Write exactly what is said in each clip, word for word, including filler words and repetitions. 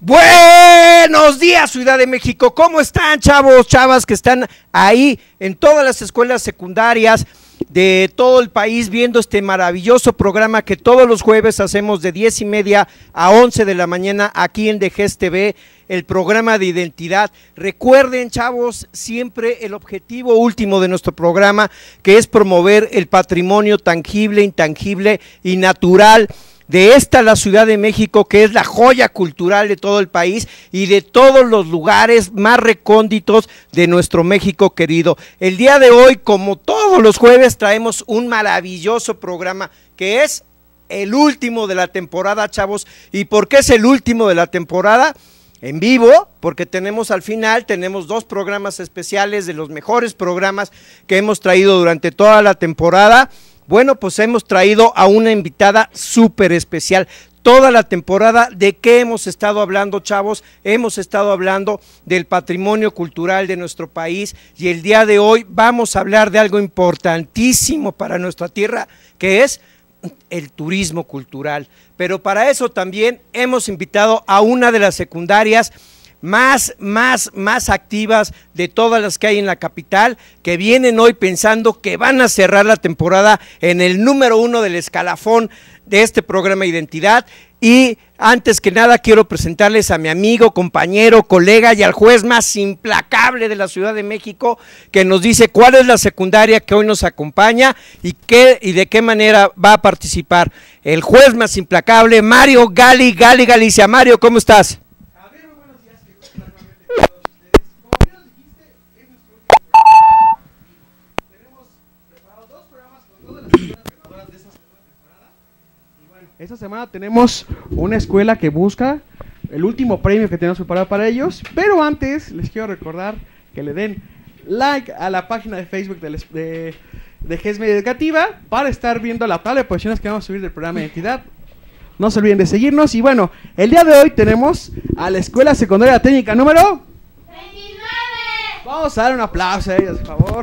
Buenos días, Ciudad de México. ¿Cómo están, chavos, chavas que están ahí en todas las escuelas secundarias de todo el país viendo este maravilloso programa que todos los jueves hacemos de diez y media a once de la mañana aquí en Dejes T V, el programa de identidad? Recuerden, chavos, siempre el objetivo último de nuestro programa, que es promover el patrimonio tangible, intangible y natural de esta, la Ciudad de México, que es la joya cultural de todo el país y de todos los lugares más recónditos de nuestro México querido. El día de hoy, como todos los jueves, traemos un maravilloso programa que es el último de la temporada, chavos. ¿Y por qué es el último de la temporada? En vivo, porque tenemos al final, tenemos dos programas especiales de los mejores programas que hemos traído durante toda la temporada. Bueno, pues hemos traído a una invitada súper especial. Toda la temporada, ¿de qué hemos estado hablando, chavos? Hemos estado hablando del patrimonio cultural de nuestro país y el día de hoy vamos a hablar de algo importantísimo para nuestra tierra, que es el turismo cultural. Pero para eso también hemos invitado a una de las secundarias más, más, más activas de todas las que hay en la capital, que vienen hoy pensando que van a cerrar la temporada en el número uno del escalafón de este programa Identidad. Y antes que nada quiero presentarles a mi amigo, compañero, colega y al juez más implacable de la Ciudad de México, que nos dice cuál es la secundaria que hoy nos acompaña y qué y de qué manera va a participar. El juez más implacable, Mario Gali, Gali Galicia. Mario, ¿cómo estás? Esta semana tenemos una escuela que busca el último premio que tenemos preparado para ellos, pero antes les quiero recordar que le den like a la página de Facebook de, de, de G E S Media Educativa para estar viendo la tabla de posiciones que vamos a subir del programa de identidad. No se olviden de seguirnos y bueno, el día de hoy tenemos a la Escuela Secundaria Técnica número veintinueve. Vamos a dar un aplauso a ellos, por favor.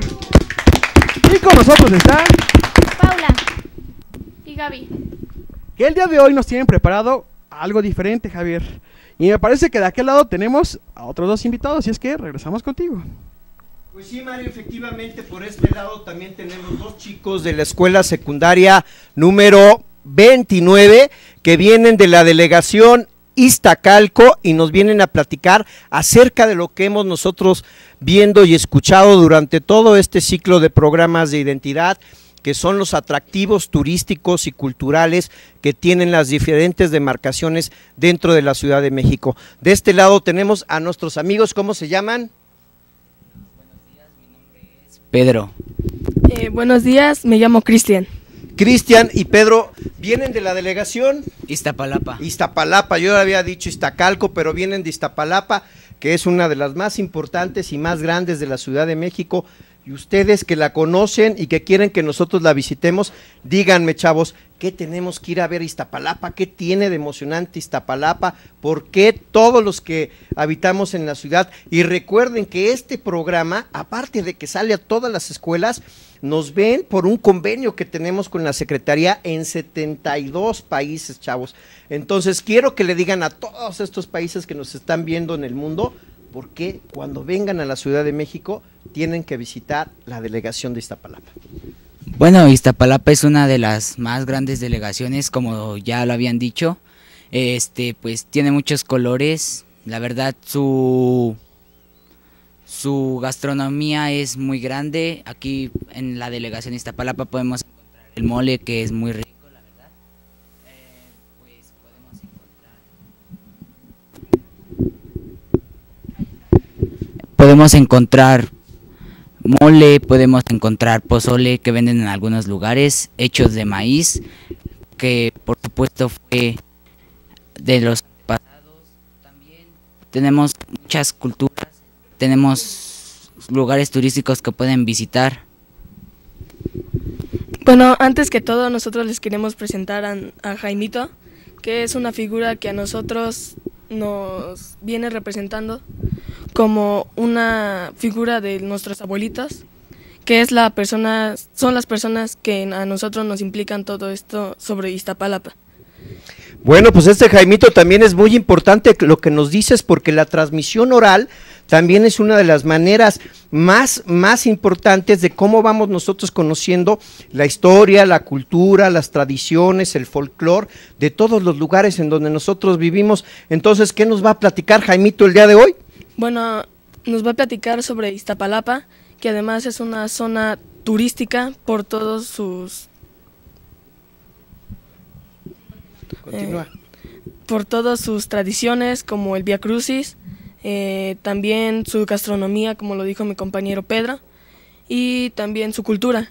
Y con nosotros están Paula y Gaby. Que el día de hoy nos tienen preparado algo diferente, Javier. Y me parece que de aquel lado tenemos a otros dos invitados, y es que regresamos contigo. Pues sí, Mario, efectivamente por este lado también tenemos dos chicos de la escuela secundaria número veintinueve que vienen de la delegación Iztacalco y nos vienen a platicar acerca de lo que hemos nosotros viendo y escuchado durante todo este ciclo de programas de identidad, que son los atractivos turísticos y culturales que tienen las diferentes demarcaciones dentro de la Ciudad de México. De este lado tenemos a nuestros amigos, ¿cómo se llaman? Buenos días, mi nombre es Pedro. Eh, buenos días, me llamo Cristian. Cristian y Pedro vienen de la delegación Iztapalapa. Iztapalapa, yo había dicho Iztacalco, pero vienen de Iztapalapa, que es una de las más importantes y más grandes de la Ciudad de México. Y ustedes que la conocen y que quieren que nosotros la visitemos, díganme, chavos, ¿qué tenemos que ir a ver a Iztapalapa? ¿Qué tiene de emocionante Iztapalapa? ¿Por qué todos los que habitamos en la ciudad? Y recuerden que este programa, aparte de que sale a todas las escuelas, nos ven por un convenio que tenemos con la Secretaría en setenta y dos países, chavos. Entonces quiero que le digan a todos estos países que nos están viendo en el mundo, porque cuando vengan a la Ciudad de México tienen que visitar la delegación de Iztapalapa. Bueno, Iztapalapa es una de las más grandes delegaciones, como ya lo habían dicho. Este, pues tiene muchos colores. La verdad, su su gastronomía es muy grande. Aquí en la delegación de Iztapalapa podemos encontrar el mole, que es muy rico, la verdad. Eh, pues podemos encontrar podemos encontrar mole, podemos encontrar pozole que venden en algunos lugares, hechos de maíz, que por supuesto fue de los pasados. También tenemos muchas culturas, tenemos lugares turísticos que pueden visitar. Bueno, antes que todo nosotros les queremos presentar a, a Jaimito, que es una figura que a nosotros nos viene representando como una figura de nuestros abuelitos, que es la persona, son las personas que a nosotros nos implican todo esto sobre Iztapalapa. Bueno, pues este Jaimito también es muy importante lo que nos dices, porque la transmisión oral también es una de las maneras más, más importantes de cómo vamos nosotros conociendo la historia, la cultura, las tradiciones, el folclore de todos los lugares en donde nosotros vivimos. Entonces, ¿qué nos va a platicar Jaimito el día de hoy? Bueno, nos va a platicar sobre Iztapalapa, que además es una zona turística por todos sus... Continúa. Eh, por todas sus tradiciones, como el Vía Crucis, eh, también su gastronomía, como lo dijo mi compañero Pedro, y también su cultura.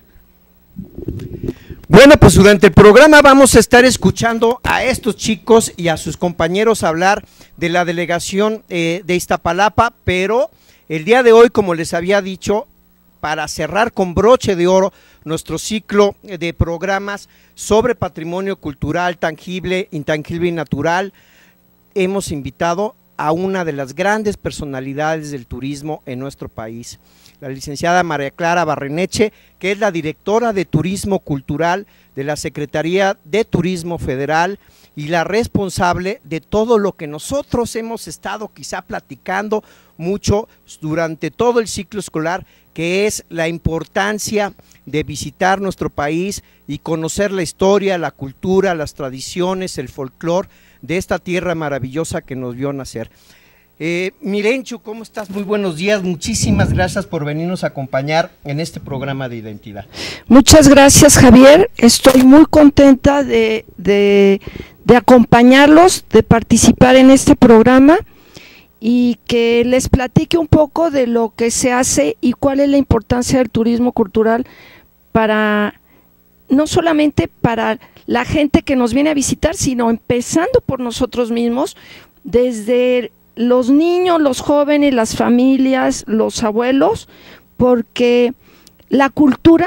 Bueno, pues durante el programa vamos a estar escuchando a estos chicos y a sus compañeros hablar de la delegación eh, de Iztapalapa, pero el día de hoy, como les había dicho, para cerrar con broche de oro nuestro ciclo de programas sobre patrimonio cultural, tangible, intangible y natural, hemos invitado a una de las grandes personalidades del turismo en nuestro país, la licenciada María Clara Barreneche, que es la directora de Turismo Cultural de la Secretaría de Turismo Federal y la responsable de todo lo que nosotros hemos estado quizá platicando mucho durante todo el ciclo escolar, que es la importancia de visitar nuestro país y conocer la historia, la cultura, las tradiciones, el folclore de esta tierra maravillosa que nos vio nacer. Eh, Mirenchu, ¿cómo estás? Muy buenos días, muchísimas gracias por venirnos a acompañar en este programa de identidad. Muchas gracias, Javier, estoy muy contenta de, de, de acompañarlos, de participar en este programa y que les platique un poco de lo que se hace y cuál es la importancia del turismo cultural para, no solamente para la gente que nos viene a visitar, sino empezando por nosotros mismos, desde los niños, los jóvenes, las familias, los abuelos, porque la cultura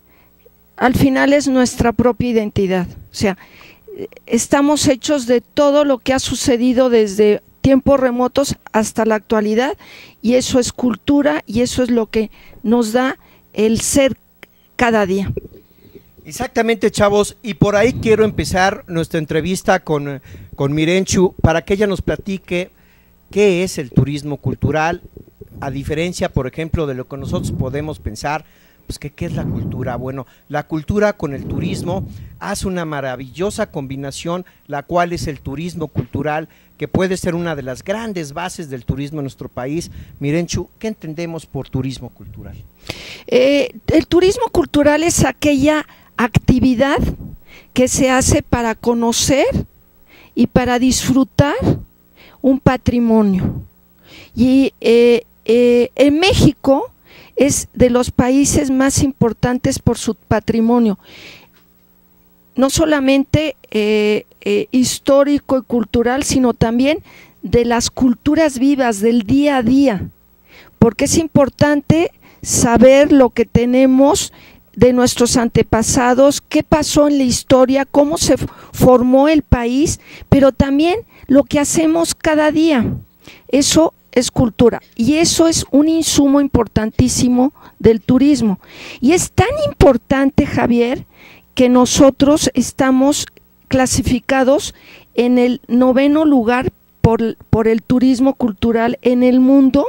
al final es nuestra propia identidad. O sea, estamos hechos de todo lo que ha sucedido desde tiempos remotos hasta la actualidad, y eso es cultura y eso es lo que nos da el ser cada día. Exactamente, chavos, y por ahí quiero empezar nuestra entrevista con, con Mirenchu para que ella nos platique qué es el turismo cultural, a diferencia, por ejemplo, de lo que nosotros podemos pensar, pues que qué es la cultura. Bueno, la cultura con el turismo hace una maravillosa combinación, la cual es el turismo cultural, que puede ser una de las grandes bases del turismo en nuestro país. Mirenchu, ¿qué entendemos por turismo cultural? Eh, el turismo cultural es aquella actividad que se hace para conocer y para disfrutar un patrimonio. Y eh, eh, en México es de los países más importantes por su patrimonio, no solamente eh, eh, histórico y cultural, sino también de las culturas vivas del día a día, porque es importante saber lo que tenemos de nuestros antepasados, qué pasó en la historia, cómo se formó el país, pero también lo que hacemos cada día. Eso es cultura y eso es un insumo importantísimo del turismo. Y es tan importante, Javier, que nosotros estamos clasificados en el noveno lugar por, por el turismo cultural en el mundo.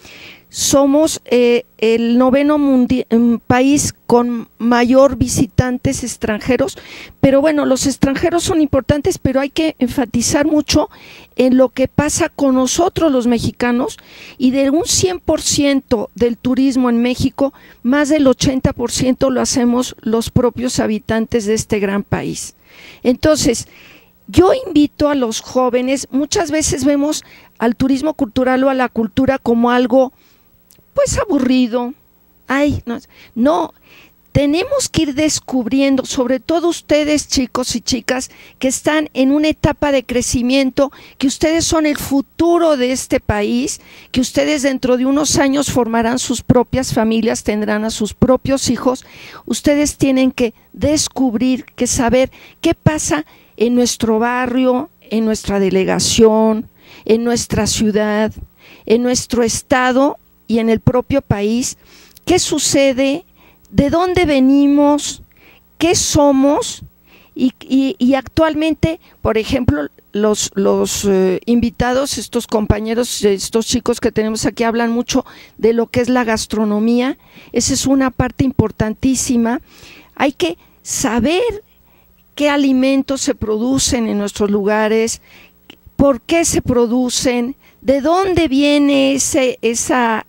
Somos eh, el noveno país con mayor visitantes extranjeros, pero bueno, los extranjeros son importantes, pero hay que enfatizar mucho en lo que pasa con nosotros los mexicanos, y de un cien por ciento del turismo en México, más del ochenta por ciento lo hacemos los propios habitantes de este gran país. Entonces, yo invito a los jóvenes, muchas veces vemos al turismo cultural o a la cultura como algo pues aburrido, ay, no, no, tenemos que ir descubriendo, sobre todo ustedes chicos y chicas que están en una etapa de crecimiento, que ustedes son el futuro de este país, que ustedes dentro de unos años formarán sus propias familias, tendrán a sus propios hijos. Ustedes tienen que descubrir, que saber qué pasa en nuestro barrio, en nuestra delegación, en nuestra ciudad, en nuestro estado y en el propio país, qué sucede, de dónde venimos, qué somos y, y, y actualmente, por ejemplo, los, los eh, invitados, estos compañeros, estos chicos que tenemos aquí hablan mucho de lo que es la gastronomía. Esa es una parte importantísima. Hay que saber qué alimentos se producen en nuestros lugares, por qué se producen, de dónde viene ese, esa,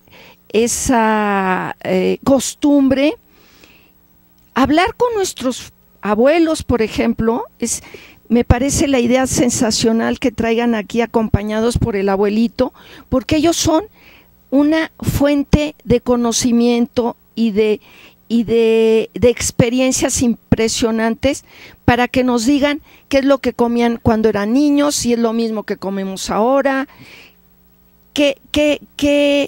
esa eh, costumbre. Hablar con nuestros abuelos, por ejemplo, es, me parece la idea sensacional que traigan aquí acompañados por el abuelito, porque ellos son una fuente de conocimiento y de, y de, de experiencias impresionantes para que nos digan qué es lo que comían cuando eran niños, si es lo mismo que comemos ahora, qué, qué, qué,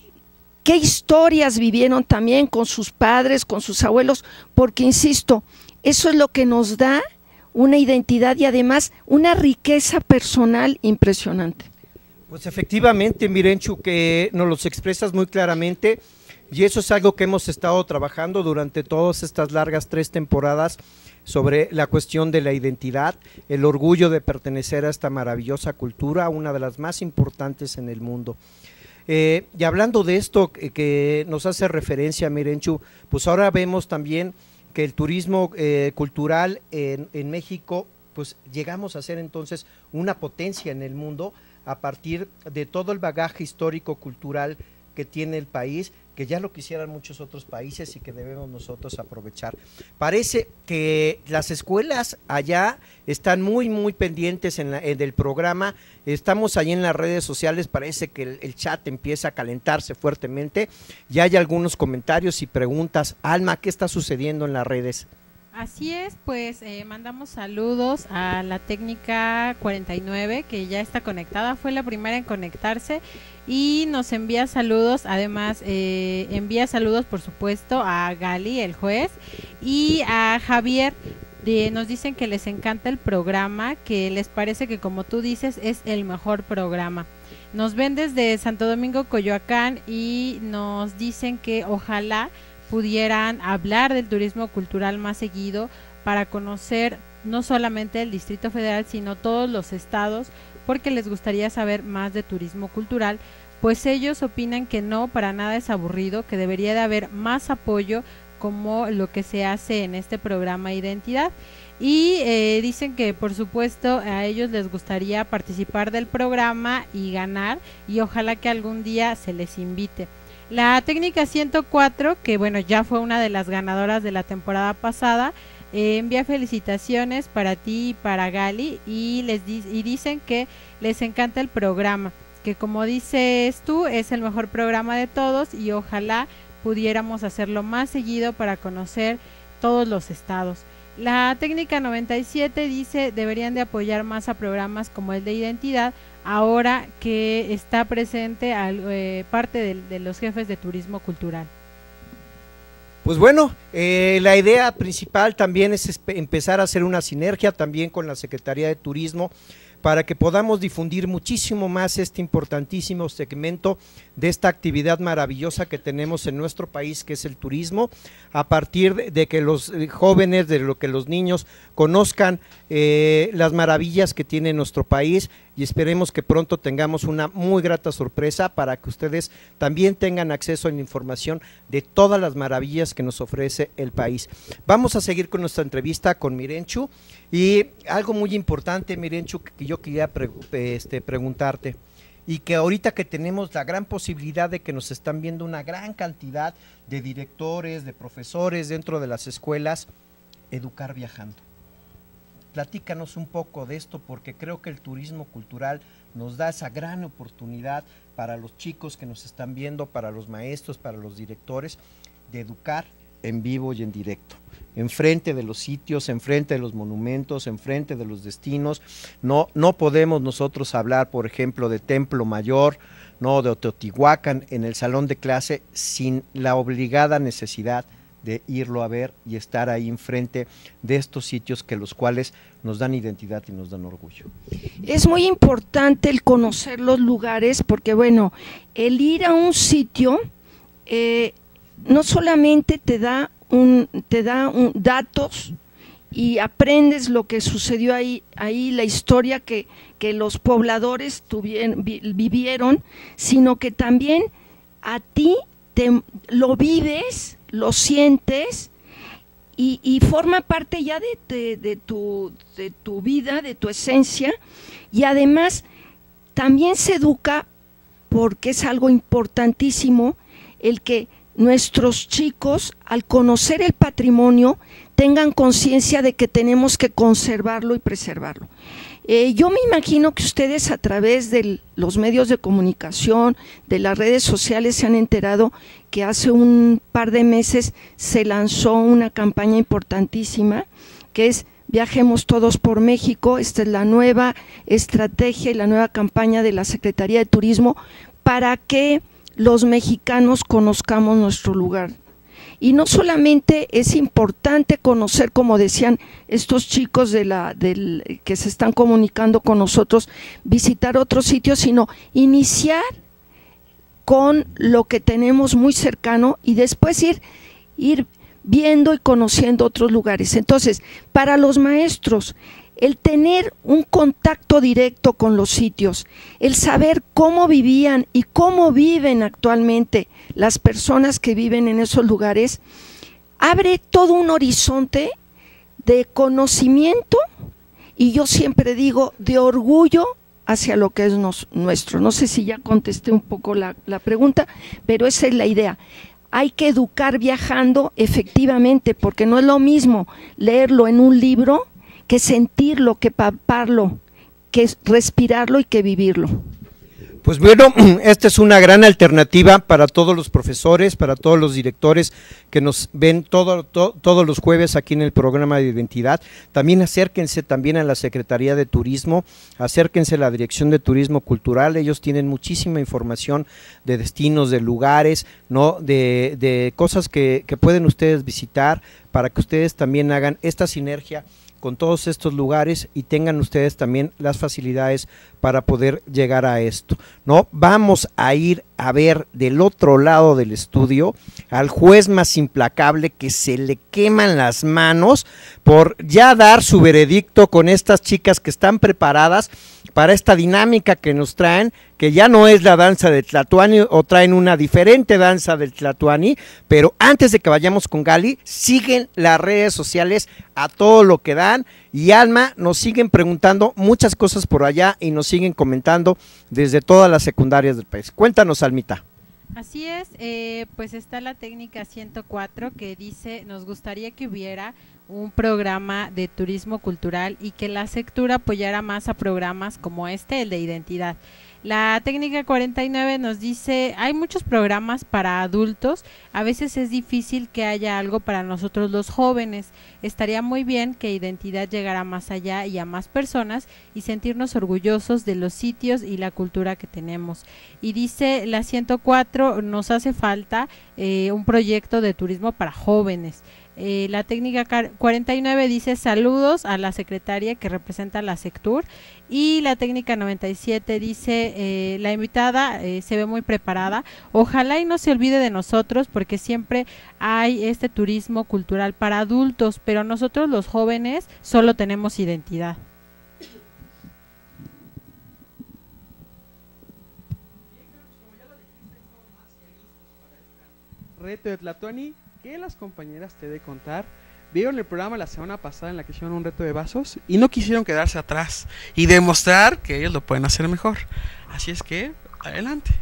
qué historias vivieron también con sus padres, con sus abuelos, porque insisto, eso es lo que nos da una identidad y además una riqueza personal impresionante. Pues efectivamente, Mirenchu, que nos los expresas muy claramente, y eso es algo que hemos estado trabajando durante todas estas largas tres temporadas sobre la cuestión de la identidad, el orgullo de pertenecer a esta maravillosa cultura, una de las más importantes en el mundo. Eh, y hablando de esto que, que nos hace referencia, Mirenchu, pues ahora vemos también que el turismo eh, cultural en, en México, pues llegamos a ser entonces una potencia en el mundo a partir de todo el bagaje histórico cultural que tiene el país, que ya lo quisieran muchos otros países y que debemos nosotros aprovechar. Parece que las escuelas allá están muy muy pendientes en, la, en el programa, estamos ahí en las redes sociales, parece que el, el chat empieza a calentarse fuertemente, ya hay algunos comentarios y preguntas. Alma, ¿qué está sucediendo en las redes? Así es, pues eh, mandamos saludos a la técnica cuarenta y nueve, que ya está conectada, fue la primera en conectarse y nos envía saludos, además eh, envía saludos por supuesto a Gali, el juez, y a Javier. De, nos dicen que les encanta el programa, que les parece que, como tú dices, es el mejor programa. Nos ven desde Santo Domingo, Coyoacán, y nos dicen que ojalá pudieran hablar del turismo cultural más seguido para conocer no solamente el Distrito Federal, sino todos los estados, porque les gustaría saber más de turismo cultural, pues ellos opinan que no, para nada es aburrido, que debería de haber más apoyo como lo que se hace en este programa Identidad, y eh, dicen que por supuesto a ellos les gustaría participar del programa y ganar, y ojalá que algún día se les invite. La técnica ciento cuatro, que bueno, ya fue una de las ganadoras de la temporada pasada, eh, envía felicitaciones para ti y para Gali, y les di y dicen que les encanta el programa, que como dices tú, es el mejor programa de todos y ojalá pudiéramos hacerlo más seguido para conocer todos los estados. La técnica noventa y siete dice deberían de apoyar más a programas como el de Identidad, ahora que está presente al, eh, parte de, de los jefes de turismo cultural. Pues bueno, eh, la idea principal también es empezar a hacer una sinergia también con la Secretaría de Turismo para que podamos difundir muchísimo más este importantísimo segmento de esta actividad maravillosa que tenemos en nuestro país, que es el turismo, a partir de, de que los jóvenes, de lo que los niños conozcan eh, las maravillas que tiene nuestro país, y esperemos que pronto tengamos una muy grata sorpresa para que ustedes también tengan acceso a la información de todas las maravillas que nos ofrece el país. Vamos a seguir con nuestra entrevista con Mirenchu, y algo muy importante, Mirenchu, que yo quería pre este, preguntarte, y que ahorita que tenemos la gran posibilidad de que nos están viendo una gran cantidad de directores, de profesores dentro de las escuelas, educar viajando. Platícanos un poco de esto, porque creo que el turismo cultural nos da esa gran oportunidad para los chicos que nos están viendo, para los maestros, para los directores, de educar en vivo y en directo, enfrente de los sitios, enfrente de los monumentos, enfrente de los destinos. No, no podemos nosotros hablar, por ejemplo, de Templo Mayor, no, de Teotihuacán en el salón de clase, sin la obligada necesidad de irlo a ver y estar ahí enfrente de estos sitios que los cuales nos dan identidad y nos dan orgullo. Es muy importante el conocer los lugares, porque bueno, el ir a un sitio eh, no solamente te da un, te da un, datos y aprendes lo que sucedió ahí, ahí la historia que, que los pobladores tuvieron, vi, vivieron, sino que también a ti te, lo vives, lo sientes y, y forma parte ya de, de, de, tu, de tu vida, de tu esencia, y además también se educa, porque es algo importantísimo, el que nuestros chicos, al conocer el patrimonio, tengan conciencia de que tenemos que conservarlo y preservarlo. Eh, yo me imagino que ustedes a través de los medios de comunicación, de las redes sociales, se han enterado que hace un par de meses se lanzó una campaña importantísima, que es Viajemos Todos por México. Esta es la nueva estrategia y la nueva campaña de la Secretaría de Turismo para que los mexicanos conozcamos nuestro lugar. Y no solamente es importante conocer, como decían estos chicos de la, del, que se están comunicando con nosotros, visitar otros sitios, sino iniciar con lo que tenemos muy cercano y después ir, ir viendo y conociendo otros lugares. Entonces, para los maestros, el tener un contacto directo con los sitios, el saber cómo vivían y cómo viven actualmente las personas que viven en esos lugares, abre todo un horizonte de conocimiento y yo siempre digo de orgullo hacia lo que es nos, nuestro. No sé si ya contesté un poco la, la pregunta, pero esa es la idea. Hay que educar viajando efectivamente, porque no es lo mismo leerlo en un libro que sentirlo, que palparlo, que respirarlo y que vivirlo. Pues bueno, esta es una gran alternativa para todos los profesores, para todos los directores que nos ven todo, to, todos los jueves aquí en el programa de Identidad. También acérquense también a la Secretaría de Turismo, acérquense a la Dirección de Turismo Cultural. Ellos tienen muchísima información de destinos, de lugares, no, de, de cosas que, que pueden ustedes visitar para que ustedes también hagan esta sinergia con todos estos lugares y tengan ustedes también las facilidades para poder llegar a esto, ¿no? Vamos a ir a ver del otro lado del estudio al juez más implacable, que se le queman las manos por ya dar su veredicto con estas chicas que están preparadas para esta dinámica que nos traen, que ya no es la danza del Tlatoani, o traen una diferente danza del Tlatoani. Pero antes de que vayamos con Gali, siguen las redes sociales a todo lo que dan, y Alma, nos siguen preguntando muchas cosas por allá y nos siguen comentando desde todas las secundarias del país. Cuéntanos, Almita. Así es, eh, pues está la técnica ciento cuatro que dice: nos gustaría que hubiera un programa de turismo cultural y que la Sectura apoyara más a programas como este, el de identidad. La técnica cuarenta y nueve nos dice: hay muchos programas para adultos, a veces es difícil que haya algo para nosotros los jóvenes. Estaría muy bien que identidad llegara más allá y a más personas y sentirnos orgullosos de los sitios y la cultura que tenemos. Y dice la ciento cuatro: nos hace falta eh, un proyecto de turismo para jóvenes. Eh, la técnica cuarenta y nueve dice: saludos a la secretaria que representa la Sectur. Y la técnica noventa y siete dice: eh, la invitada eh, se ve muy preparada, ojalá y no se olvide de nosotros, porque siempre hay este turismo cultural para adultos, pero nosotros los jóvenes solo tenemos identidad. Reto de Tlatoani, que las compañeras te de contar. Vieron el programa la semana pasada en la que hicieron un reto de vasos y no quisieron quedarse atrás y demostrar que ellos lo pueden hacer mejor. Así es que, adelante.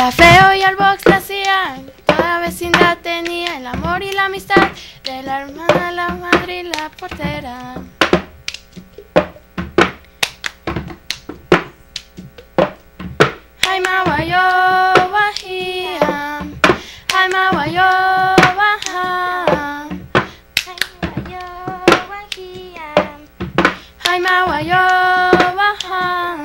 Era feo y al box le hacían, toda vecindad tenía el amor y la amistad de la hermana, la madre y la portera. Jaime Guayo Bajía, Jaime Guayo Baja, Jaime Guayo Baja.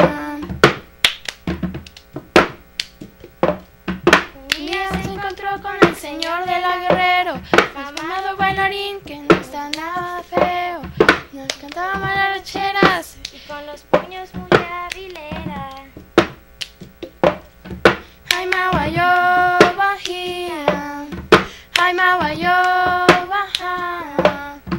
Un día se encontró con el señor de la Guerrero, afamado bailarín que no está nada feo, nos cantaba rancheras y con los puños muy habilera. Jaime Guayo Bajía, Jaime Guayo Baja.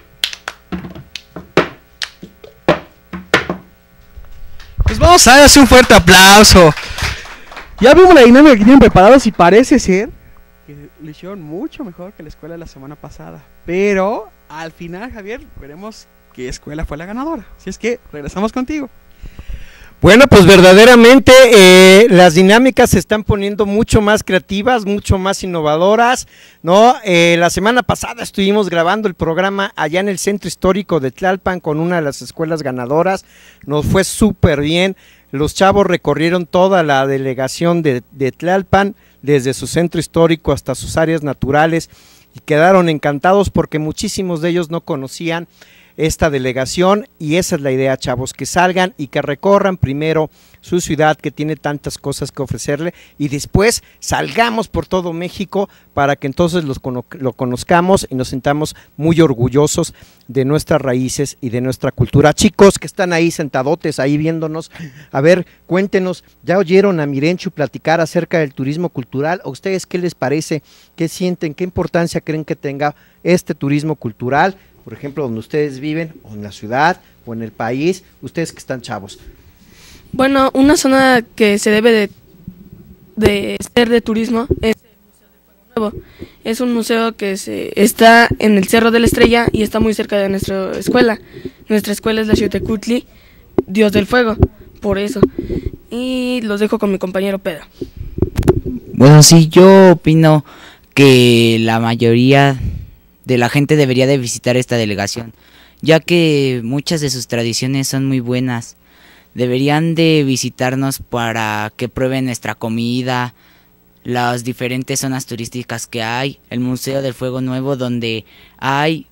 Pues vamos a darles un fuerte aplauso. Ya vimos la dinámica que tienen preparados y parece ser que lo hicieron mucho mejor que la escuela de la semana pasada. Pero al final, Javier, veremos qué escuela fue la ganadora. Así es que regresamos contigo. Bueno, pues verdaderamente eh, las dinámicas se están poniendo mucho más creativas, mucho más innovadoras, ¿no? Eh, la semana pasada estuvimos grabando el programa allá en el Centro Histórico de Tlalpan con una de las escuelas ganadoras, nos fue súper bien, los chavos recorrieron toda la delegación de, de Tlalpan, desde su centro histórico hasta sus áreas naturales, y quedaron encantados porque muchísimos de ellos no conocían esta delegación, y esa es la idea, chavos, que salgan y que recorran primero su ciudad que tiene tantas cosas que ofrecerle, y después salgamos por todo México para que entonces los cono lo conozcamos y nos sintamos muy orgullosos de nuestras raíces y de nuestra cultura. Chicos que están ahí sentadotes, ahí viéndonos, a ver, cuéntenos, ¿ya oyeron a Mirenchu platicar acerca del turismo cultural? ¿A ustedes qué les parece? ¿Qué sienten? ¿Qué importancia creen que tenga este turismo cultural? Por ejemplo, donde ustedes viven, o en la ciudad, o en el país, ustedes que están chavos. Bueno, una zona que se debe de, de ser de turismo es el Museo del Fuego Nuevo. Es un museo que se, está en el Cerro de la Estrella y está muy cerca de nuestra escuela. Nuestra escuela es la Xiuhtecutli, Dios del Fuego, por eso. Y los dejo con mi compañero Pedro. Bueno, sí, yo opino que la mayoría de la gente debería de visitar esta delegación, ya que muchas de sus tradiciones son muy buenas. Deberían de visitarnos para que prueben nuestra comida, las diferentes zonas turísticas que hay, el Museo del Fuego Nuevo, donde hay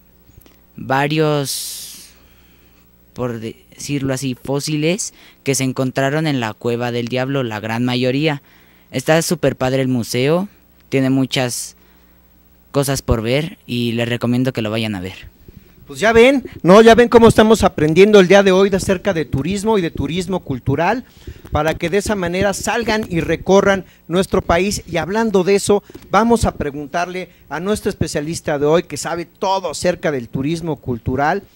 varios, por decirlo así, fósiles que se encontraron en la Cueva del Diablo, la gran mayoría. Está súper padre el museo, tiene muchas cosas por ver y les recomiendo que lo vayan a ver. Pues ya ven, no, ya ven cómo estamos aprendiendo el día de hoy de acerca de turismo y de turismo cultural, para que de esa manera salgan y recorran nuestro país. Y hablando de eso, vamos a preguntarle a nuestro especialista de hoy, que sabe todo acerca del turismo cultural,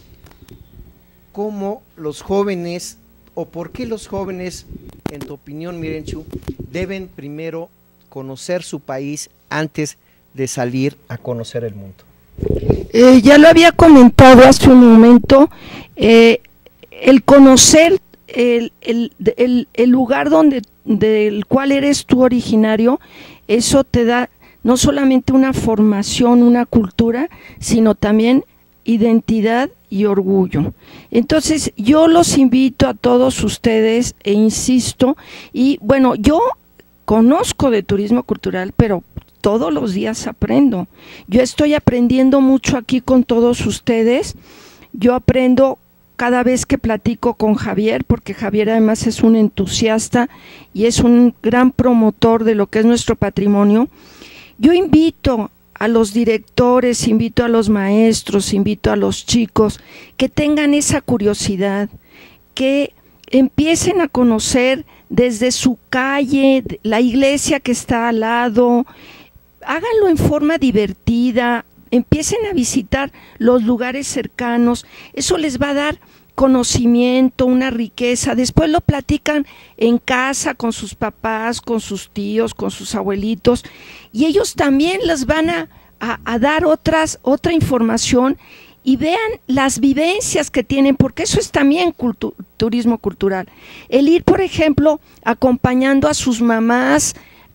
cómo los jóvenes, o por qué los jóvenes, en tu opinión, Mirenchu, deben primero conocer su país antes de salir a conocer el mundo. Eh, ya lo había comentado hace un momento, eh, el conocer el, el, el, el lugar donde del cual eres tú originario, eso te da no solamente una formación, una cultura, sino también identidad y orgullo. Entonces yo los invito a todos ustedes e insisto, y bueno, yo conozco de turismo cultural, pero todos los días aprendo. Yo estoy aprendiendo mucho aquí con todos ustedes. Yo aprendo cada vez que platico con Javier, porque Javier además es un entusiasta y es un gran promotor de lo que es nuestro patrimonio. Yo invito a los directores, invito a los maestros, invito a los chicos que tengan esa curiosidad, que empiecen a conocer desde su calle, la iglesia que está al lado. Háganlo en forma divertida, empiecen a visitar los lugares cercanos, eso les va a dar conocimiento, una riqueza, después lo platican en casa con sus papás, con sus tíos, con sus abuelitos, y ellos también les van a, a, a dar otras, otra información, y vean las vivencias que tienen, porque eso es también cultu- turismo cultural. El ir, por ejemplo, acompañando a sus mamás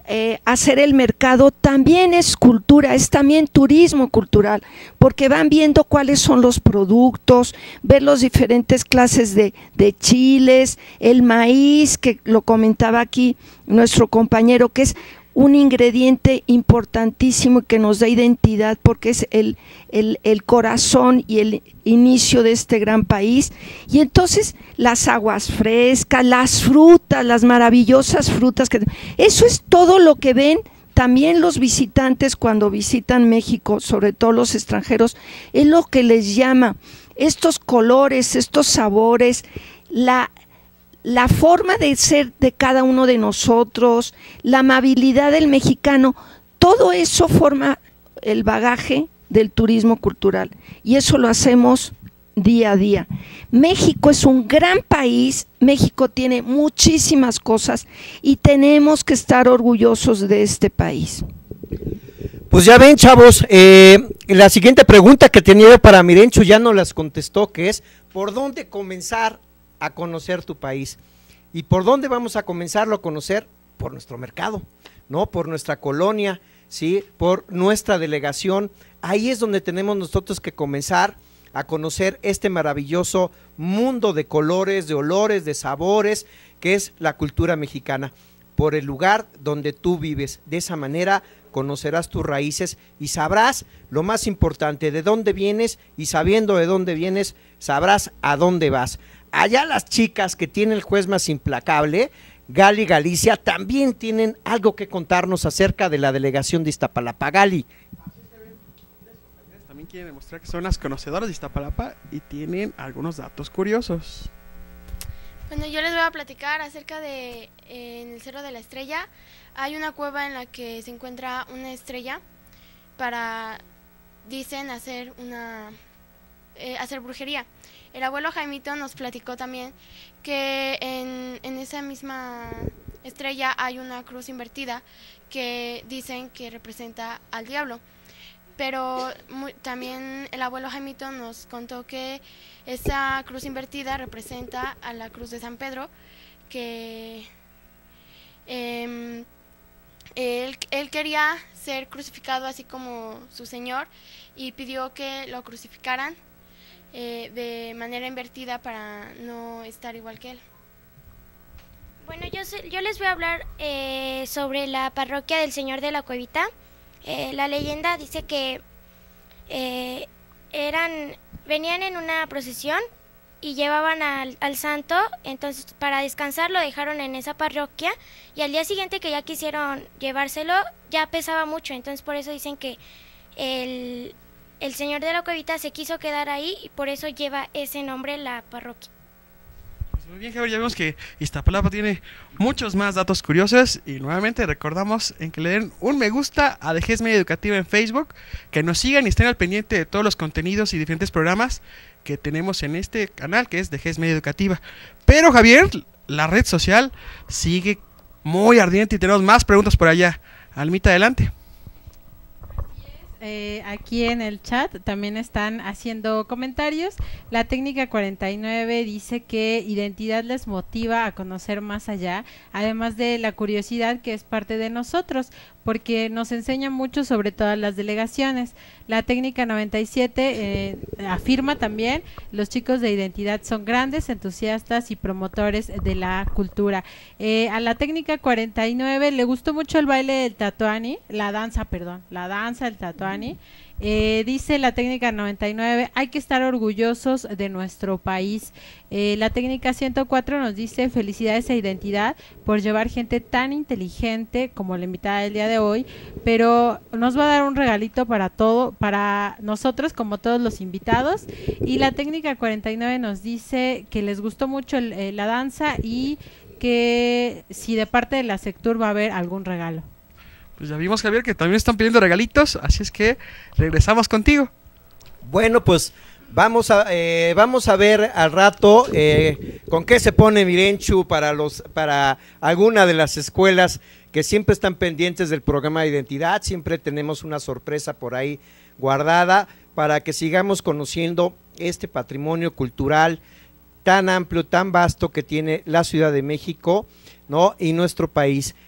eh, hacer el mercado también es cultura, es también turismo cultural, porque van viendo cuáles son los productos, ver las diferentes clases de, de chiles, el maíz, que lo comentaba aquí nuestro compañero, que es un ingrediente importantísimo que nos da identidad porque es el, el, el corazón y el inicio de este gran país. Y entonces las aguas frescas, las frutas, las maravillosas frutas, que eso es todo lo que ven también los visitantes cuando visitan México, sobre todo los extranjeros, es lo que les llama, estos colores, estos sabores, la la forma de ser de cada uno de nosotros, la amabilidad del mexicano, todo eso forma el bagaje del turismo cultural y eso lo hacemos día a día. México es un gran país, México tiene muchísimas cosas y tenemos que estar orgullosos de este país. Pues ya ven, chavos, eh, la siguiente pregunta que tenía para Mirenchu ya no las contestó, que es ¿por dónde comenzar a conocer tu país? ¿Y por dónde vamos a comenzarlo a conocer? Por nuestro mercado, ¿no? Por nuestra colonia, ¿sí? Por nuestra delegación. Ahí es donde tenemos nosotros que comenzar a conocer este maravilloso mundo de colores, de olores, de sabores, que es la cultura mexicana, por el lugar donde tú vives. De esa manera conocerás tus raíces y sabrás lo más importante, de dónde vienes, y sabiendo de dónde vienes, sabrás a dónde vas. Allá las chicas que tiene el juez más implacable, Gali Galicia, también tienen algo que contarnos acerca de la delegación de Iztapalapa. Gali. También quieren demostrar que son las conocedoras de Iztapalapa y tienen algunos datos curiosos. Bueno, yo les voy a platicar acerca de, eh, en el Cerro de la Estrella, hay una cueva en la que se encuentra una estrella para, dicen, hacer una, eh, hacer brujería. El abuelo Jaimito nos platicó también que en, en esa misma estrella hay una cruz invertida que dicen que representa al diablo. Pero muy, también el abuelo Jaimito nos contó que esa cruz invertida representa a la cruz de San Pedro, que eh, él, él quería ser crucificado así como su Señor y pidió que lo crucificaran eh, de manera invertida para no estar igual que él. Bueno, yo, yo les voy a hablar eh, sobre la parroquia del Señor de la Cuevita. Eh, la leyenda dice que eh, eran venían en una procesión y llevaban al, al santo, entonces para descansar lo dejaron en esa parroquia y al día siguiente que ya quisieron llevárselo ya pesaba mucho, entonces por eso dicen que el, el Señor de la Cuevita se quiso quedar ahí y por eso lleva ese nombre la parroquia. Muy bien, Javier, ya vemos que Iztapalapa tiene muchos más datos curiosos y nuevamente recordamos en que le den un me gusta a D G E S Media Educativa en Facebook, que nos sigan y estén al pendiente de todos los contenidos y diferentes programas que tenemos en este canal que es D G E S Media Educativa. Pero Javier, la red social sigue muy ardiente y tenemos más preguntas por allá. Almita, adelante. Eh, aquí en el chat también están haciendo comentarios. La técnica cuarenta y nueve dice que identidad les motiva a conocer más allá, además de la curiosidad que es parte de nosotros, porque nos enseña mucho sobre todas las delegaciones. La técnica noventa y siete eh, afirma también, los chicos de identidad son grandes, entusiastas y promotores de la cultura. Eh, a la técnica cuarenta y nueve le gustó mucho el baile del tatuani, la danza, perdón, la danza del tatuani. Eh, dice la técnica noventa y nueve, hay que estar orgullosos de nuestro país. Eh, la técnica ciento cuatro nos dice, felicidades a Identidad por llevar gente tan inteligente como la invitada del día de hoy, pero nos va a dar un regalito para todo, para nosotros como todos los invitados. Y la técnica cuarenta y nueve nos dice que les gustó mucho el, eh, la danza y que si de parte de la Sectur va a haber algún regalo. Pues ya vimos, Javier, que también están pidiendo regalitos, así es que regresamos contigo. Bueno, pues vamos a eh, vamos a ver al rato eh, con qué se pone Mirenchu para los para alguna de las escuelas que siempre están pendientes del programa de identidad. Siempre tenemos una sorpresa por ahí guardada para que sigamos conociendo este patrimonio cultural tan amplio, tan vasto que tiene la Ciudad de México, ¿no? Y nuestro país.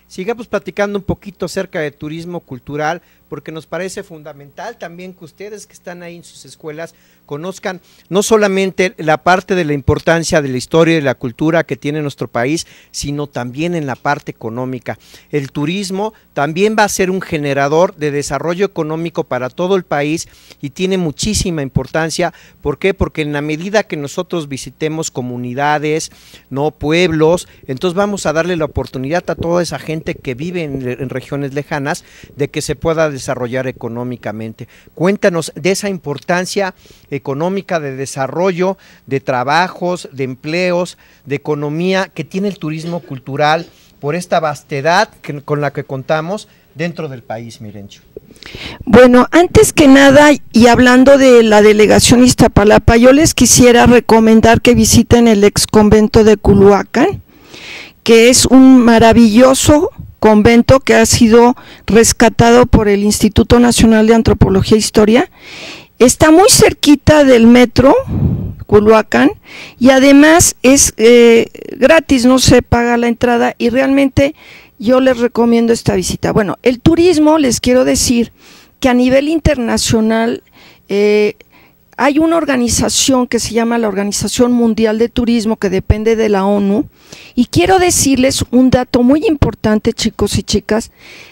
sigamos platicando un poquito acerca de turismo cultural, porque nos parece fundamental también que ustedes que están ahí en sus escuelas conozcan no solamente la parte de la importancia de la historia y de la cultura que tiene nuestro país, sino también en la parte económica. El turismo también va a ser un generador de desarrollo económico para todo el país y tiene muchísima importancia. ¿Por qué? Porque en la medida que nosotros visitemos comunidades, no pueblos, entonces vamos a darle la oportunidad a toda esa gente que vive en, en regiones lejanas de que se pueda desarrollar económicamente. Cuéntanos de esa importancia económica, de desarrollo, de trabajos, de empleos, de economía que tiene el turismo cultural por esta vastedad que, con la que contamos dentro del país, Mirencho. Bueno, antes que nada, y hablando de la delegación Iztapalapa, yo les quisiera recomendar que visiten el ex convento de Culhuacán, que es un maravilloso convento que ha sido rescatado por el Instituto Nacional de Antropología e Historia. Está muy cerquita del metro Culhuacán y además es eh, gratis, no se paga la entrada y realmente yo les recomiendo esta visita. Bueno, el turismo, les quiero decir que a nivel internacional eh, hay una organización que se llama la Organización Mundial de Turismo, que depende de la ONU, y quiero decirles un dato muy importante, chicos y chicas.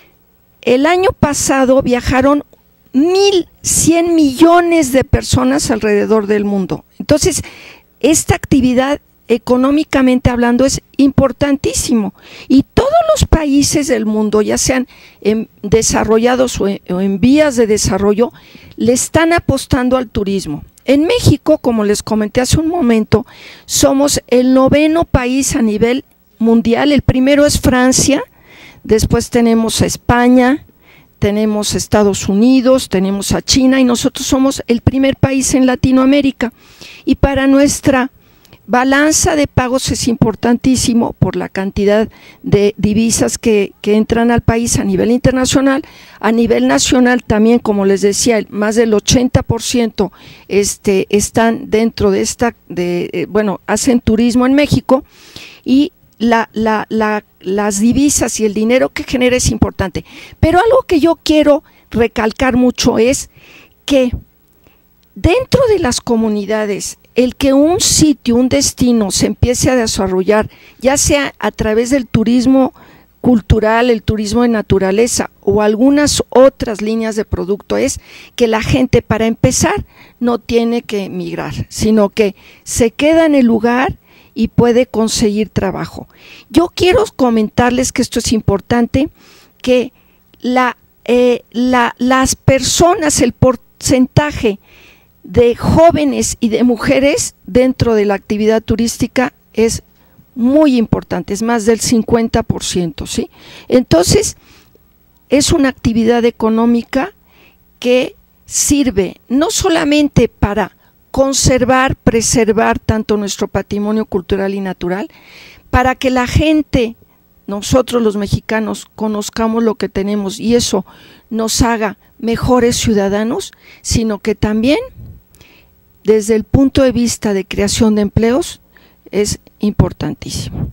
El año pasado viajaron mil cien millones de personas alrededor del mundo. Entonces, esta actividad, económicamente hablando, es importantísimo, y todos los países del mundo, ya sean en desarrollados o en, o en vías de desarrollo, le están apostando al turismo. En México, como les comenté hace un momento, somos el noveno país a nivel mundial. El primero es Francia, después tenemos a España, tenemos a Estados Unidos, tenemos a China, y nosotros somos el primer país en Latinoamérica. Y para nuestra balanza de pagos es importantísimo por la cantidad de divisas que, que entran al país a nivel internacional. A nivel nacional también, como les decía, más del ochenta por ciento este, están dentro de esta, de, eh, bueno, hacen turismo en México, y la, la, la, las divisas y el dinero que genera es importante. Pero algo que yo quiero recalcar mucho es que dentro de las comunidades, el que un sitio, un destino se empiece a desarrollar, ya sea a través del turismo cultural, el turismo de naturaleza o algunas otras líneas de producto, es que la gente, para empezar, no tiene que emigrar, sino que se queda en el lugar y puede conseguir trabajo. Yo quiero comentarles que esto es importante, que la, eh, la, las personas, el porcentaje de jóvenes y de mujeres dentro de la actividad turística es muy importante, es más del cincuenta por ciento, ¿sí? Entonces, es una actividad económica que sirve no solamente para conservar, preservar tanto nuestro patrimonio cultural y natural, para que la gente, nosotros los mexicanos, conozcamos lo que tenemos y eso nos haga mejores ciudadanos, sino que también desde el punto de vista de creación de empleos es importantísimo.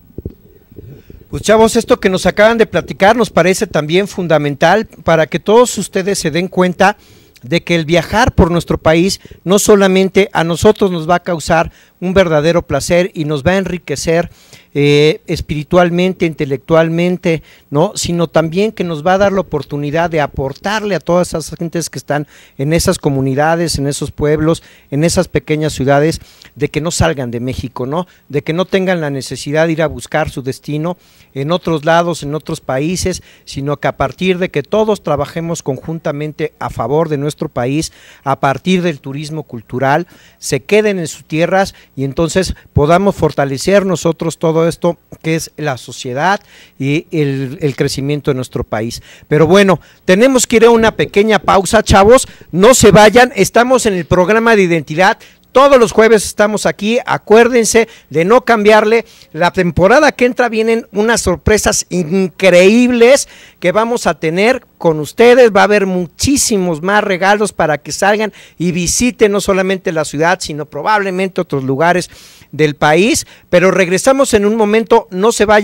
Pues chavos, esto que nos acaban de platicar nos parece también fundamental para que todos ustedes se den cuenta de que el viajar por nuestro país no solamente a nosotros nos va a causar un verdadero placer y nos va a enriquecer eh, espiritualmente, intelectualmente, ¿no? Sino también que nos va a dar la oportunidad de aportarle a todas esas gentes que están en esas comunidades, en esos pueblos, en esas pequeñas ciudades, de que no salgan de México, ¿no? De que no tengan la necesidad de ir a buscar su destino en otros lados, en otros países, sino que a partir de que todos trabajemos conjuntamente a favor de nuestro país, a partir del turismo cultural, se queden en sus tierras y entonces podamos fortalecer nosotros todo esto que es la sociedad y el, el crecimiento de nuestro país. Pero bueno, tenemos que ir a una pequeña pausa, chavos, no se vayan, estamos en el programa de identidad. Todos los jueves estamos aquí, acuérdense de no cambiarle. La temporada que entra vienen unas sorpresas increíbles que vamos a tener con ustedes. Va a haber muchísimos más regalos para que salgan y visiten no solamente la ciudad, sino probablemente otros lugares del país. Pero regresamos en un momento, no se vayan.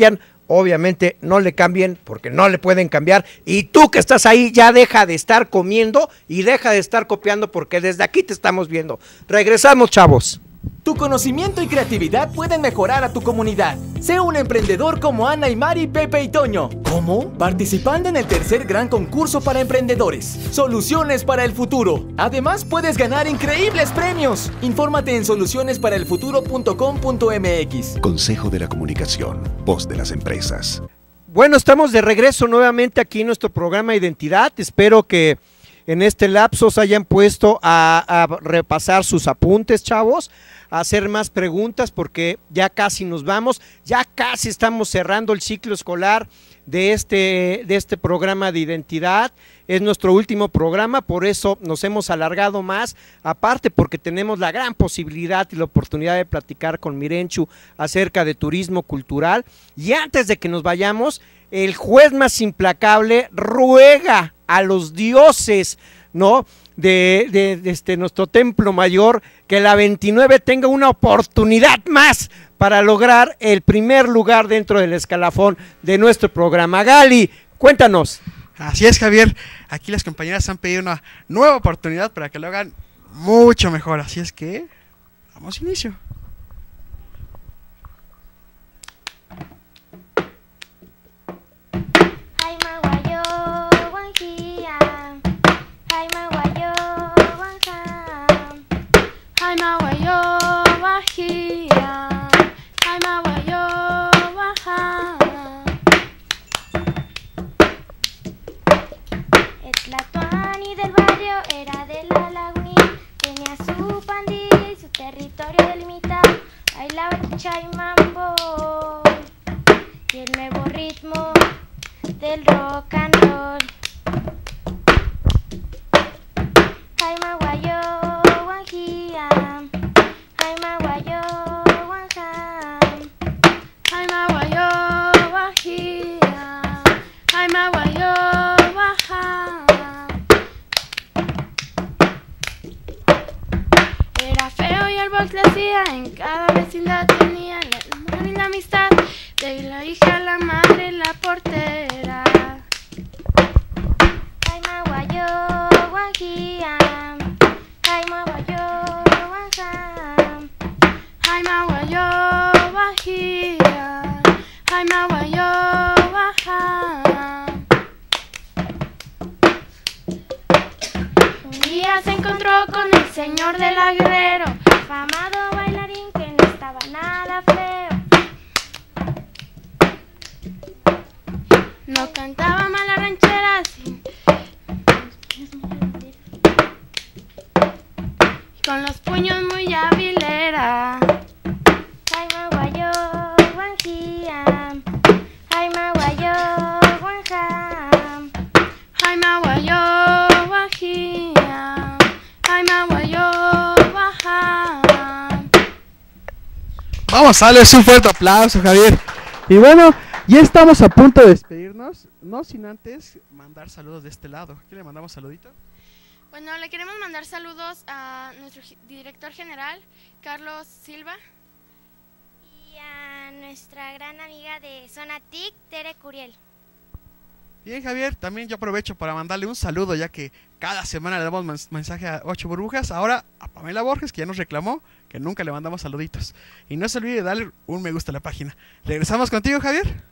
obviamente no le cambien porque no le pueden cambiar, y tú que estás ahí ya deja de estar comiendo y deja de estar copiando porque desde aquí te estamos viendo. Regresamos, chavos. Tu conocimiento y creatividad pueden mejorar a tu comunidad. Sé un emprendedor como Ana y Mari, Pepe y Toño. ¿Cómo? Participando en el tercer gran concurso para emprendedores, Soluciones para el Futuro. Además, puedes ganar increíbles premios. Infórmate en soluciones para el futuro punto com punto m x. Consejo de la Comunicación, voz de las empresas. Bueno, estamos de regreso nuevamente aquí en nuestro programa Identidad. Espero que en este lapso se hayan puesto a, a repasar sus apuntes, chavos, a hacer más preguntas porque ya casi nos vamos, ya casi estamos cerrando el ciclo escolar de este, de este programa de Identidad. Es nuestro último programa, por eso nos hemos alargado más, aparte porque tenemos la gran posibilidad y la oportunidad de platicar con Mirenchu acerca de turismo cultural. Y antes de que nos vayamos, el juez más implacable ruega a los dioses, ¿no?, de, de, de este, nuestro templo mayor, que la veintinueve tenga una oportunidad más para lograr el primer lugar dentro del escalafón de nuestro programa. Gali, cuéntanos. Así es, Javier, aquí las compañeras han pedido una nueva oportunidad para que lo hagan mucho mejor, así es que damos inicio. Tlatoani del barrio era de la Lagunilla, tenía su pandilla y su territorio delimitado, bailaba cha y mambo y el nuevo ritmo del rock and roll. Jaima guayo guanjía, Jaima guayo guanjam, Jaima guayo guajía, Jaima guayo guajam. Era feo y el box le hacía, en cada vecindad tenía el amor y la amistad, de la hija a la madre la portera. Jaima guayo guanjía, Jaima guayo guanjam, Jaima guayo guajía, Jaima guayo guajam. Un día se encontró con el señor de la Guerrero, afamado bailarín que no estaba nada feo. No cantaba mal la ranchera, sí, con los puños muy hábil era. Jaima guayo guanjía, Jaima guayo guanjam, Jaima guayo guajía, Jaima guayo guajam. Vamos a darles un fuerte aplauso, Javier. Y bueno, ya estamos a punto de despedirnos, no sin antes mandar saludos de este lado. ¿Quién le mandamos saludito? Bueno, le queremos mandar saludos a nuestro director general, Carlos Silva. Y a nuestra gran amiga de Zona T I C, Tere Curiel. Bien, Javier, también yo aprovecho para mandarle un saludo, ya que cada semana le damos mens mensaje a Ocho Burbujas, ahora a Pamela Borges, que ya nos reclamó que nunca le mandamos saluditos. Y no se olvide de darle un me gusta a la página. ¿Regresamos contigo, Javier?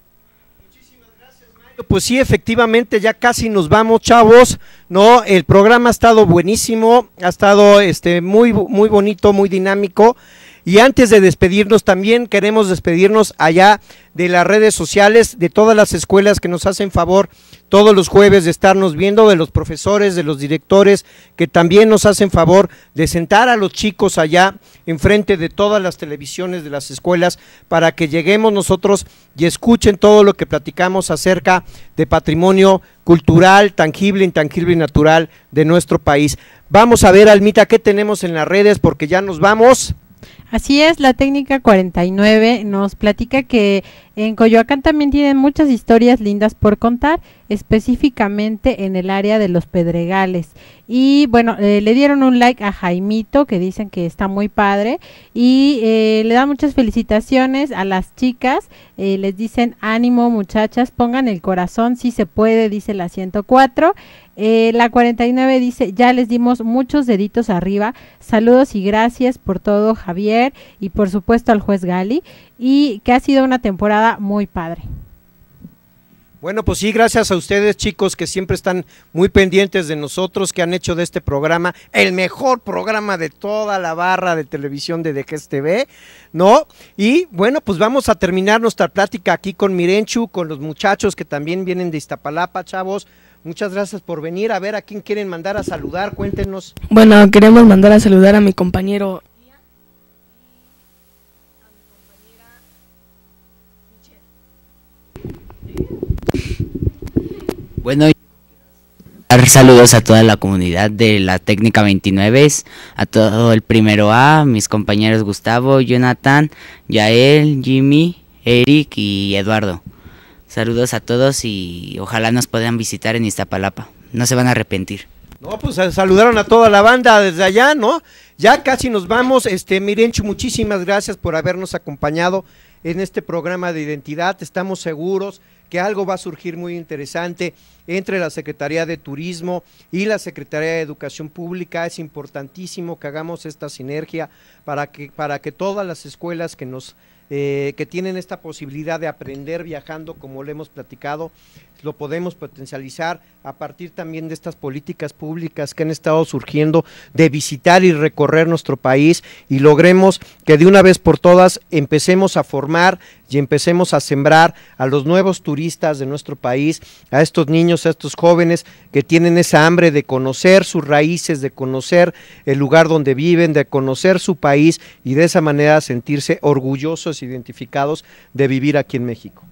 Pues sí, efectivamente, ya casi nos vamos, chavos, ¿no? El programa ha estado buenísimo, ha estado este muy, muy bonito, muy dinámico. Y antes de despedirnos, también queremos despedirnos allá de las redes sociales, de todas las escuelas que nos hacen favor todos los jueves de estarnos viendo, de los profesores, de los directores, que también nos hacen favor de sentar a los chicos allá enfrente de todas las televisiones de las escuelas para que lleguemos nosotros y escuchen todo lo que platicamos acerca de patrimonio cultural, tangible, intangible y natural de nuestro país. Vamos a ver, Almita, qué tenemos en las redes porque ya nos vamos. Así es, la técnica cuarenta y nueve nos platica que En Coyoacán también tienen muchas historias lindas por contar, específicamente en el área de los Pedregales. Y bueno, eh, le dieron un like a Jaimito, que dicen que está muy padre, y eh, le dan muchas felicitaciones a las chicas, eh, les dicen ánimo muchachas, pongan el corazón, si se puede, dice la ciento cuatro. Eh, la cuarenta y nueve dice, ya les dimos muchos deditos arriba, saludos y gracias por todo, Javier, y por supuesto al juez Gali, y que ha sido una temporada muy padre. Bueno, pues sí, gracias a ustedes, chicos, que siempre están muy pendientes de nosotros, que han hecho de este programa el mejor programa de toda la barra de televisión de D G E S T V, ¿no? Y bueno, pues vamos a terminar nuestra plática aquí con Mirenchu, con los muchachos que también vienen de Iztapalapa, chavos. Muchas gracias por venir. A ver, ¿a quién quieren mandar a saludar? Cuéntenos. Bueno, queremos mandar a saludar a mi compañero. Bueno, dar saludos a toda la comunidad de la técnica veintinueve, a todo el primero A, mis compañeros Gustavo, Jonathan, Yael, Jimmy, Eric y Eduardo. Saludos a todos y ojalá nos puedan visitar en Iztapalapa, no se van a arrepentir. No, pues saludaron a toda la banda desde allá, ¿no? Ya casi nos vamos. este Mirenchu, muchísimas gracias por habernos acompañado en este programa de identidad. Estamos seguros que algo va a surgir muy interesante entre la Secretaría de Turismo y la Secretaría de Educación Pública. Es importantísimo que hagamos esta sinergia para que, para que todas las escuelas que nos eh, que tienen esta posibilidad de aprender viajando, como lo hemos platicado, lo podemos potencializar a partir también de estas políticas públicas que han estado surgiendo de visitar y recorrer nuestro país, y logremos que de una vez por todas empecemos a formar y empecemos a sembrar a los nuevos turistas de nuestro país, a estos niños, a estos jóvenes que tienen esa hambre de conocer sus raíces, de conocer el lugar donde viven, de conocer su país y de esa manera sentirse orgullosos, identificados de vivir aquí en México.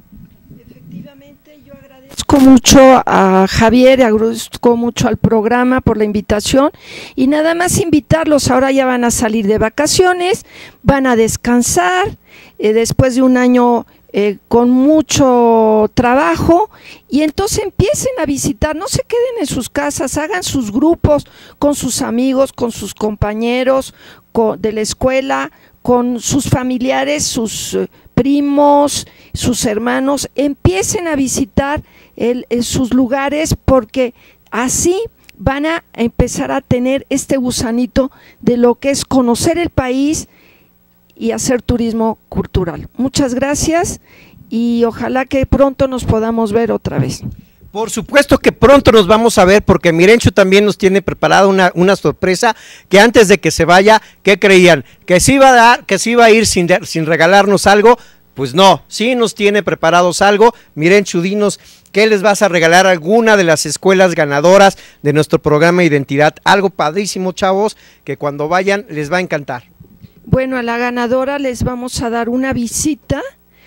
Agradezco mucho a Javier, agradezco mucho al programa por la invitación, y nada más invitarlos. Ahora ya van a salir de vacaciones, van a descansar eh, después de un año eh, con mucho trabajo, y entonces empiecen a visitar, no se queden en sus casas, hagan sus grupos con sus amigos, con sus compañeros con, de la escuela, con sus familiares, sus eh, primos, sus hermanos, empiecen a visitar el, el, sus lugares, porque así van a empezar a tener este gusanito de lo que es conocer el país y hacer turismo cultural. Muchas gracias y ojalá que pronto nos podamos ver otra vez. Por supuesto que pronto nos vamos a ver, porque Mirenchu también nos tiene preparada una, una sorpresa, que antes de que se vaya, ¿qué creían? ¿Que se iba a dar, que se iba a ir sin, de, sin regalarnos algo? Pues no, sí nos tiene preparados algo. Mirenchu, dinos, ¿qué les vas a regalar a alguna de las escuelas ganadoras de nuestro programa Identidad? Algo padrísimo, chavos, que cuando vayan les va a encantar. Bueno, a la ganadora les vamos a dar una visita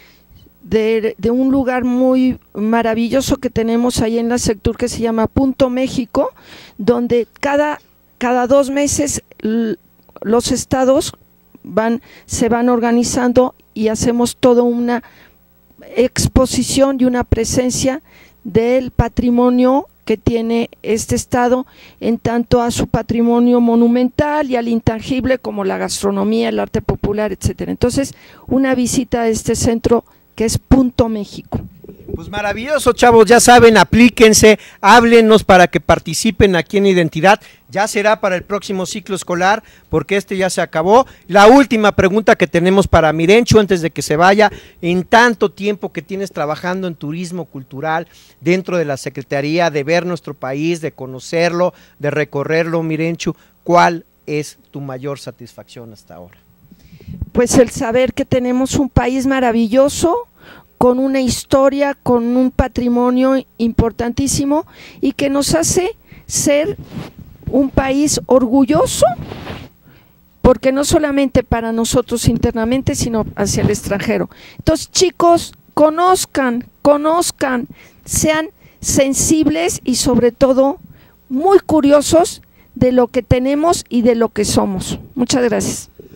De, de un lugar muy maravilloso que tenemos ahí en la sector, que se llama Punto México, donde cada, cada dos meses l, los estados van, se van organizando y hacemos toda una exposición y una presencia del patrimonio que tiene este estado, en tanto a su patrimonio monumental y al intangible como la gastronomía, el arte popular, etcétera. Entonces, una visita a este centro que es Punto México. Pues maravilloso, chavos, ya saben, aplíquense, háblenos para que participen aquí en Identidad. Ya será para el próximo ciclo escolar, porque este ya se acabó. La última pregunta que tenemos para Mirenchu antes de que se vaya: en tanto tiempo que tienes trabajando en turismo cultural dentro de la Secretaría, de ver nuestro país, de conocerlo, de recorrerlo, Mirenchu, ¿cuál es tu mayor satisfacción hasta ahora? Pues el saber que tenemos un país maravilloso, con una historia, con un patrimonio importantísimo, y que nos hace ser un país orgulloso, porque no solamente para nosotros internamente, sino hacia el extranjero. Entonces, chicos, conozcan, conozcan, sean sensibles y sobre todo muy curiosos de lo que tenemos y de lo que somos. Muchas gracias.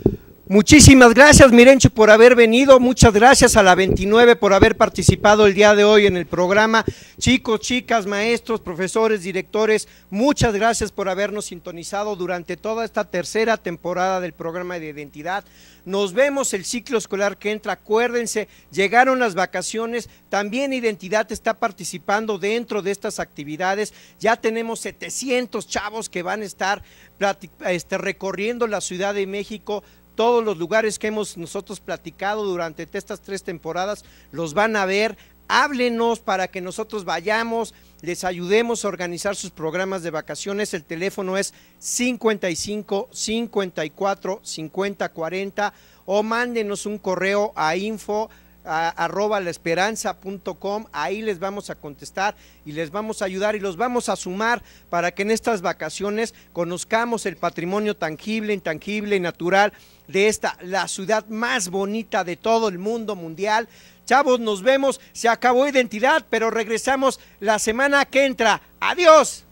Muchísimas gracias, Mirencho, por haber venido. Muchas gracias a la veintinueve por haber participado el día de hoy en el programa. Chicos, chicas, maestros, profesores, directores, muchas gracias por habernos sintonizado durante toda esta tercera temporada del programa de identidad. Nos vemos el ciclo escolar que entra. Acuérdense, llegaron las vacaciones, también Identidad está participando dentro de estas actividades. Ya tenemos setecientos chavos que van a estar este, recorriendo la Ciudad de México. Todos los lugares que hemos nosotros platicado durante estas tres temporadas los van a ver. Háblenos para que nosotros vayamos, les ayudemos a organizar sus programas de vacaciones. El teléfono es cincuenta y cinco, cincuenta y cuatro, cincuenta, cuarenta o mándenos un correo a info a, arroba la esperanza punto com. Ahí les vamos a contestar y les vamos a ayudar y los vamos a sumar para que en estas vacaciones conozcamos el patrimonio tangible, intangible y natural de esta, la ciudad más bonita de todo el mundo mundial. Chavos, nos vemos, se acabó Identidad, pero regresamos la semana que entra. ¡Adiós!